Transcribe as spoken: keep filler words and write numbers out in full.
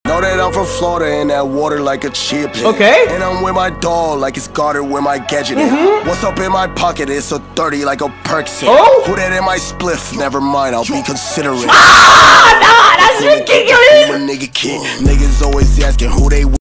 Know that I'm from Florida in that water like a chip. Okay. And I'm with my dog like it's guarded with my gadget. Mm-hmm. What's up in my pocket? It's a thirty like a Percocet. Oh. Who that in my spliff? Never mind, I'll be considerate. Ah!